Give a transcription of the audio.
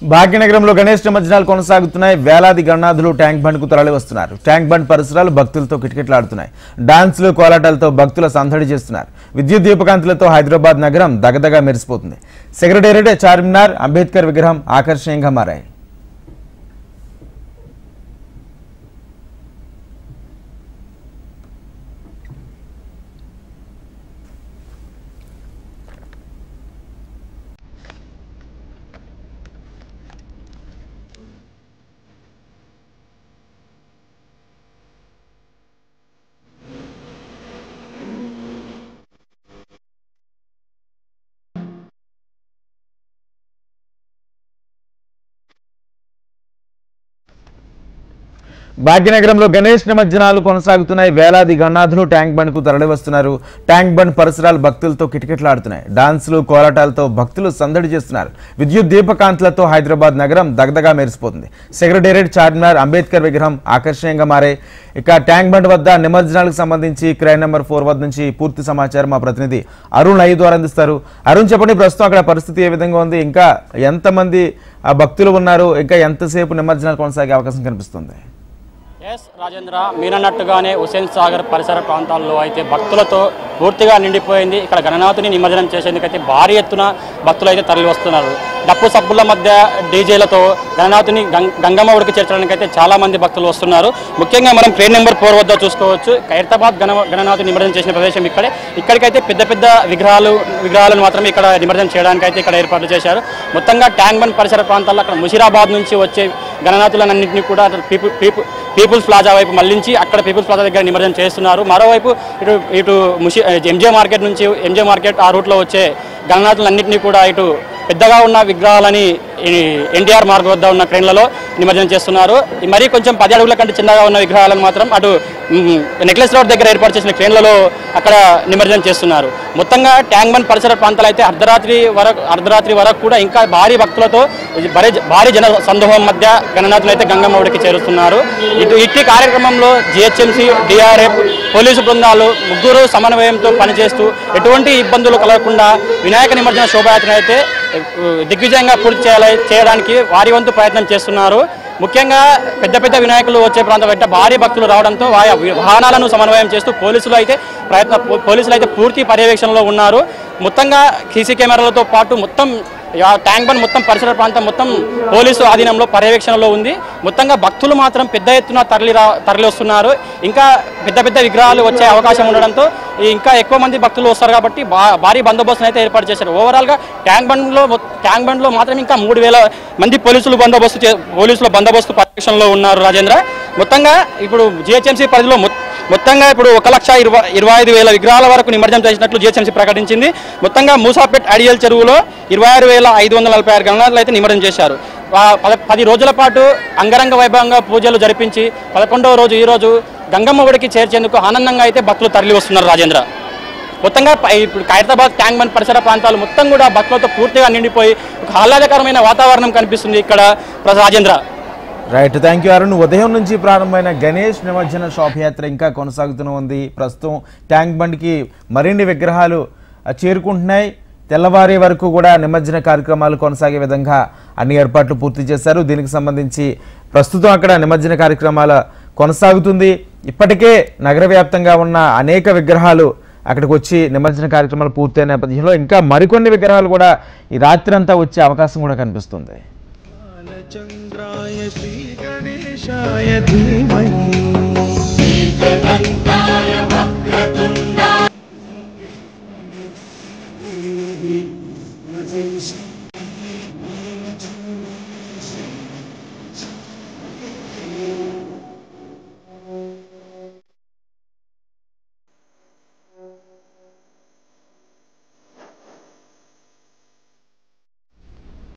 భాగ్యనగరంలో గణేష్ నిమజ్జనాలు కొనసాగుతున్నాయి. వేలాది గణనాథులు ట్యాంక్ బండ్కు తరలి వస్తున్నారు. ట్యాంక్ బండ్ పరిసరాలు భక్తులతో కిటకిటలాడుతున్నాయి. డాన్సులు కోలాటాలతో భక్తుల సందడి చేస్తున్నారు. విద్యుత్ దీపకాంతులతో హైదరాబాద్ నగరం దగదగా మెరిసిపోతుంది. సెక్రటేరియట్, చార్మినార్, అంబేద్కర్ విగ్రహం ఆకర్షణీయంగా మారాయి. భాగ్యనగరంలో గణేష్ నిమజ్జనాలు కొనసాగుతున్నాయి. వేలాది గణనాథులు ట్యాంక్ బండ్కు తరలివస్తున్నారు. ట్యాంక్ బండ్ పరిసరాలు భక్తులతో కిటకిటలాడుతున్నాయి. డాన్సులు కోలాటాలతో భక్తులు సందడి చేస్తున్నారు. విద్యుత్ దీపకాంతులతో హైదరాబాద్ నగరం దగదగా మెరిసిపోతుంది. సెక్రటేరియట్, చార్మినార్, అంబేద్కర్ విగ్రహం ఆకర్షణీయంగా మారాయి. ఇక ట్యాంక్ బండ్ వద్ద నిమజ్జనాలకు సంబంధించి క్రై నెంబర్ 4 వద్ద నుంచి పూర్తి సమాచారం మా ప్రతినిధి అరుణ్ లైవ్ ద్వారా అందిస్తారు. అరుణ్, చెప్పండి, ప్రస్తుతం అక్కడ పరిస్థితి ఏ విధంగా ఉంది? ఇంకా ఎంతమంది భక్తులు ఉన్నారు? ఇంకా ఎంతసేపు నిమజ్జనాలు కొనసాగే అవకాశం కనిపిస్తుంది? ఎస్ రాజేంద్ర, మీరన్నట్టుగానే హుసేన్ సాగర్ పరిసర ప్రాంతాల్లో అయితే భక్తులతో పూర్తిగా నిండిపోయింది. ఇక్కడ గణనాథుని నిమజ్జనం చేసేందుకైతే భారీ ఎత్తున భక్తులు అయితే తరలి వస్తున్నారు. డప్పు సబ్బుల మధ్య డీజేలతో గణనాథుని గంగమ్మ ఒడికి చేర్చడానికి అయితే చాలా మంది భక్తులు వస్తున్నారు. ముఖ్యంగా మనం ట్రైన్ నెంబర్ 4 వద్ద చూసుకోవచ్చు. ఖైరతాబాద్ గణనాథుని నిమజ్జనం చేసిన ప్రదేశం ఇక్కడికైతే పెద్ద పెద్ద విగ్రహాలను మాత్రమే ఇక్కడ నిమజ్జనం చేయడానికి అయితే ఇక్కడ ఏర్పాటు చేశారు. మొత్తంగా ట్యాంక్ బండ్ పరిసర ప్రాంతాల్లో అక్కడ ముషీరాబాద్ నుంచి వచ్చే గణనాథులన్నింటినీ కూడా పీపుల్స్ ప్లాజా వైపు మళ్లించి అక్కడ పీపుల్స్ ప్లాజా దగ్గర నిమజ్జనం చేస్తున్నారు. మరోవైపు ఇటు ఎంజే మార్కెట్ ఆ రూట్లో వచ్చే గణనాథులన్నింటినీ కూడా ఇటు పెద్దగా ఉన్న విగ్రహాలని ఎన్టీఆర్ మార్గ్ వద్ద ఉన్న క్రేన్లలో నిమజ్జనం చేస్తున్నారు. మరీ కొంచెం 10 అడుగుల కంటే చిన్నగా ఉన్న విగ్రహాలను మాత్రం అటు నెక్లెస్ రోడ్ దగ్గర ఏర్పాటు చేసిన క్రేన్లలో అక్కడ నిమజ్జనం చేస్తున్నారు. మొత్తంగా ట్యాంక్ బండ్ పరిసర ప్రాంతాలు అయితే అర్ధరాత్రి వరకు కూడా ఇంకా భారీ భక్తులతో భారీ జన సందోహం మధ్య గణనాథులు అయితే గంగమ్మ ఒడికి చేరుస్తున్నారు. ఇట్టి కార్యక్రమంలో జిహెచ్ఎంసీ, డిఆర్ఎఫ్, పోలీసు బృందాలు ముగ్గురు సమన్వయంతో పనిచేస్తూ ఎటువంటి ఇబ్బందులు కలగకుండా వినాయక నిమజ్జన శోభయాత్ర అయితే దిగ్విజయంగా పూర్తి చేయడానికి వారి వంతు ప్రయత్నం చేస్తున్నారు. ముఖ్యంగా పెద్ద పెద్ద వినాయకులు వచ్చే ప్రాంతం వెంట భారీ భక్తులు రావడంతో వాహనాలను సమన్వయం చేస్తూ పోలీసులు అయితే పూర్తి పర్యవేక్షణలో ఉన్నారు. మొత్తంగా సీసీ కెమెరాలతో పాటు మొత్తం ట్యాంక్ బండ్ మొత్తం పరిసర ప్రాంతం మొత్తం పోలీసు ఆధీనంలో పర్యవేక్షణలో ఉంది. మొత్తంగా భక్తులు మాత్రం పెద్ద ఎత్తున తరలి వస్తున్నారు. ఇంకా పెద్ద పెద్ద విగ్రహాలు వచ్చే అవకాశం ఉండడంతో ఇంకా ఎక్కువ మంది భక్తులు వస్తారు కాబట్టి భారీ బందోబస్తును అయితే ఏర్పాటు చేశారు. ఓవరాల్గా ట్యాంక్ బండ్లో మాత్రం ఇంకా 3000 మంది పోలీసుల బందోబస్తు పర్యవేక్షణలో ఉన్నారు. రాజేంద్ర, మొత్తంగా ఇప్పుడు జిహెచ్ఎంసీ పరిధిలో మొత్తంగా ఇప్పుడు 1,25,000 విగ్రహాల వరకు నిమజ్జనం చేసినట్లు జిహెచ్ఎంసీ ప్రకటించింది. మొత్తంగా మూసాపేట్ అడియల్ చెరువులో 26,546 గణనాథులు అయితే నిమజ్జనం చేశారు. 10 రోజుల పాటు అంగరంగ వైభవంగా పూజలు జరిపించి 11వ రోజు ఈ రోజు గంగమ్మ ఒడికి చేర్చేందుకు ఆనందంగా అయితే భక్తులు తరలి వస్తున్నారు. రాజేంద్ర, మొత్తంగా ఇప్పుడు ఖైరతాబాద్ ట్యాంక్ బండ్ పరిసర ప్రాంతాలు మొత్తం కూడా భక్తులతో పూర్తిగా నిండిపోయి ఒక ఆహ్లాదకరమైన వాతావరణం కనిపిస్తుంది ఇక్కడ. Rajendra, right, thank you Arun. ఉదయం నుంచి ప్రారంభమైన గణేష్ నిమజ్జన శోభయాత్ర ఇంకా కొనసాగుతూనే ఉంది. ప్రస్తుతం ట్యాంక్ బండ్కి మరిన్ని విగ్రహాలు చేరుకుంటున్నాయి. తెల్లవారి వరకు కూడా నిమజ్జన కార్యక్రమాలు కొనసాగే విధంగా అన్ని ఏర్పాట్లు పూర్తి చేశారు. దీనికి సంబంధించి ప్రస్తుతం అక్కడ నిమజ్జన కార్యక్రమాల కొనసాగుతుంది. ఇప్పటికే నగర వ్యాప్తంగా ఉన్న అనేక విగ్రహాలు అక్కడికి వచ్చి నిమజ్జన కార్యక్రమాలు పూర్తయిన నేపథ్యంలో ఇంకా మరికొన్ని విగ్రహాలు కూడా ఈ రాత్రి అంతా వచ్చే అవకాశం కూడా కనిపిస్తుంది. చంద్రాయ శ్రీ గణేశాయ ధీమహి